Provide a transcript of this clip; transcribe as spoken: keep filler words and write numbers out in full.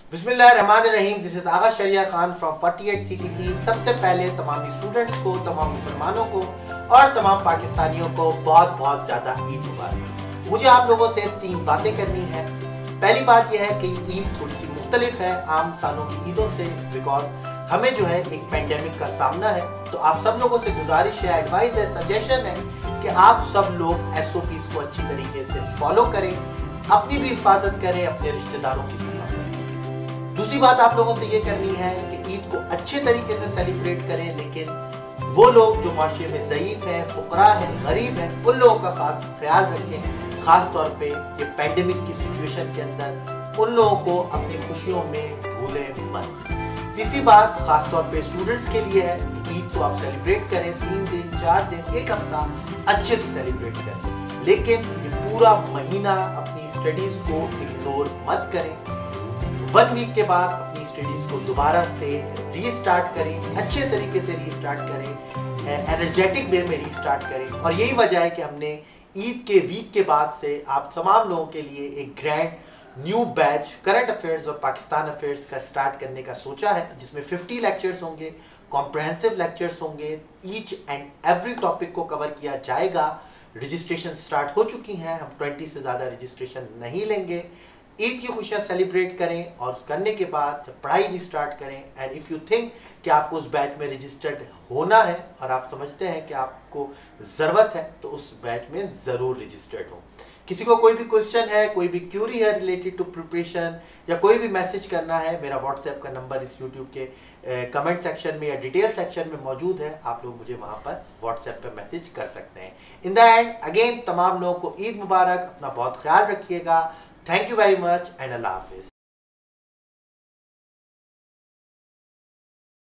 बिस्मिल्लाहिर्रहमानिर्रहीम। This is Agha Shariya Khan from अड़तालीस C T P. सबसे पहले तमाम स्टूडेंट्स को, तमाम मुसलमानों को और तमाम पाकिस्तानियों को बहुत बहुत ज़्यादा ईद मुबारक। मुझे आप लोगों से तीन बातें करनी है। पहली बात यह है कि ईद थोड़ी सी मुख्तलिफ है आम सालों की ईदों से, बिकॉज हमें जो है एक पेंडेमिक का सामना है। तो आप सब लोगों से गुजारिश है, एडवाइस है, सजेशन है कि आप सब लोग एस ओ पीज़ को अच्छी तरीके से फॉलो करें, अपनी भी हिफाजत करें, अपने रिश्तेदारों की भी हिफाजत करें। दूसरी बात आप लोगों से ये करनी है कि ईद को अच्छे तरीके से सेलिब्रेट करें, लेकिन वो लोग जो माशरे में ज़ईफ हैं, फुकरा हैं, गरीब हैं, उन लोगों का खास ख्याल रखें। खास तौर पे ये पैंडेमिक की सिचुएशन के अंदर उन लोगों को अपनी खुशियों में भूलें मत। तीसरी बात खास तौर पे स्टूडेंट्स के लिए है कि ईद को आप सेलिब्रेट करें, तीन दिन, चार दिन, एक हफ्ता अच्छे से सेलिब्रेट करें, लेकिन ये पूरा महीना अपनी स्टडीज़ को इग्नोर मत करें। वन वीक के बाद अपनी स्टडीज को दोबारा से रीस्टार्ट करें, अच्छे तरीके से रीस्टार्ट करें, एनर्जेटिक वे में रीस्टार्ट करें। और यही वजह है कि हमने ईद के वीक के बाद से आप तमाम लोगों के लिए एक grand new batch current affairs और पाकिस्तान अफेयर्स का स्टार्ट करने का सोचा है, जिसमें पचास लेक्चर्स होंगे, कॉम्प्रहेंसिव लेक्चर्स होंगे, ईच एंड एवरी टॉपिक को कवर किया जाएगा। रजिस्ट्रेशन स्टार्ट हो चुकी हैं, हम बीस से ज़्यादा रजिस्ट्रेशन नहीं लेंगे। ईद की खुशियाँ सेलिब्रेट करें और करने के बाद जब पढ़ाई भी स्टार्ट करें, एंड इफ़ यू थिंक कि आपको उस बैच में रजिस्टर्ड होना है और आप समझते हैं कि आपको ज़रूरत है, तो उस बैच में ज़रूर रजिस्टर्ड हो। किसी को कोई भी क्वेश्चन है, कोई भी क्यूरी है रिलेटेड टू प्रिपरेशन, या कोई भी मैसेज करना है, मेरा व्हाट्सएप का नंबर इस यूट्यूब के कमेंट सेक्शन में या डिटेल सेक्शन में मौजूद है। आप लोग मुझे वहाँ पर व्हाट्सएप पे मैसेज कर सकते हैं। इन द एंड अगेन तमाम लोगों को ईद मुबारक, अपना बहुत ख्याल रखिएगा। Thank you very much and Allah Hafiz.